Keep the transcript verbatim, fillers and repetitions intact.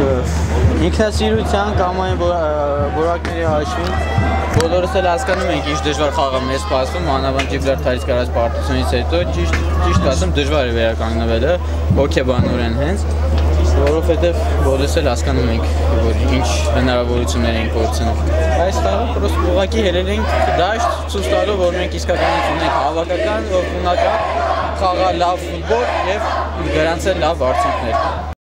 ինքնասիրության կամ այն որակների հաշվին բոլորս էլ հասկանում ենք ինչ դժվար խաղը մեզ սպասվում, մանավանդ Ջիբրալթարից կրած պարտությունից հետո ճիշտ ճիշտ ասեմ դժվար է վերականգնվելը հոգեբանորեն հենց, որովհետև բոլորս էլ հասկանում ենք, որ ինչ հնարավորություններ ենք կորցնում։ Այս խաղը պրոստը ուղղակի հելել ենք դաշտ ցույց տալու, որ մենք իսկականից ունենք հավաքական, ունական խաղալ լավ ֆուտբոլ եւ գրանցել լավ արդյունքներ։